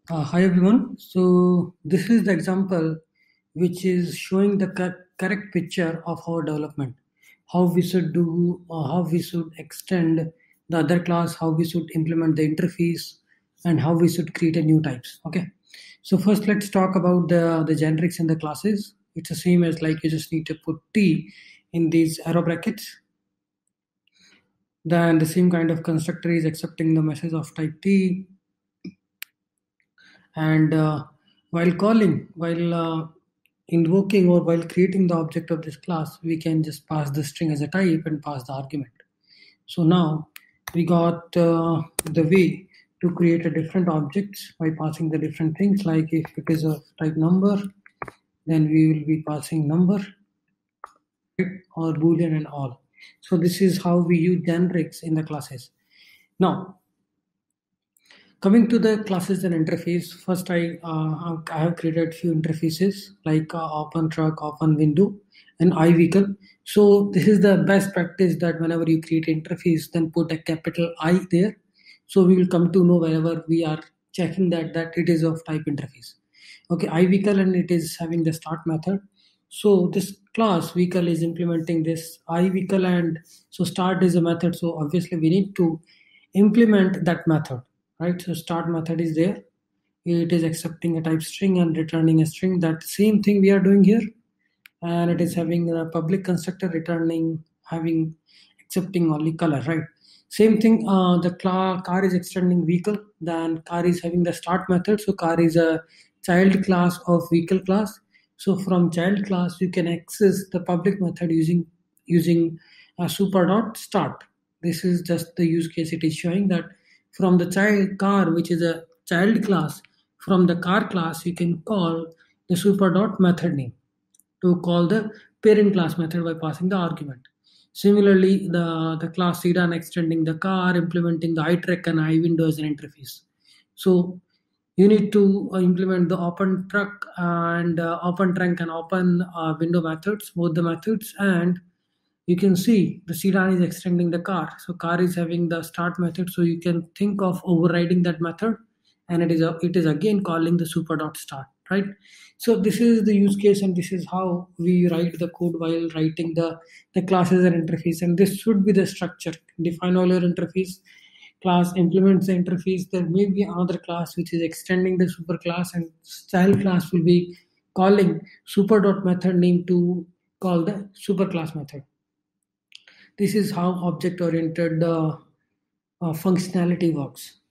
Hi everyone. So this is the example which is showing the correct picture of our development. How we should do, how we should extend the other class, how we should implement the interface, and how we should create a new types. Okay. So first let's talk about the generics in the classes. It's the same as like you just need to put T in these arrow brackets. Then the same kind of constructor is accepting the message of type T, and while invoking or while creating the object of this class, we can just pass the string as a type and pass the argument. So now we got the way to create a different objects by passing the different things. Like if it is of type number, then we will be passing number, right, or boolean and all. So this is how we use generics in the classes. Now coming to the classes and interface, first I have created few interfaces like open truck, open window, and iVehicle. So this is the best practice that whenever you create interface, then put a capital I there. So we will come to know whenever we are checking that it is of type interface. Okay, iVehicle, and it is having the start method. So this class vehicle is implementing this iVehicle, and so start is a method. So obviously we need to implement that method, right? So start method is there. It is accepting a type string and returning a string. That same thing we are doing here, and it is having a public constructor returning, having accepting only color, right? Same thing. The car is extending vehicle. Then car is having the start method. So car is a child class of vehicle class. So from child class you can access the public method using a super dot start. This is just the use case it is showing that from the child car, which is a child class, from the car class you can call the super dot method name to call the parent class method by passing the argument. Similarly, the class sedan extending the car, implementing the iTruck and iWindow as an interface. So you need to implement the open truck and open trunk and open window methods, both the methods, and you can see the sedan is extending the car. So car is having the start method. So you can think of overriding that method, and it is again calling the super dot start, right? So this is the use case, and this is how we write the code while writing the classes and interface. And this should be the structure. Define all your interface. Class implements the interface. There may be another class which is extending the super class, and style class will be calling super dot method name to call the super class method. This is how object oriented functionality works.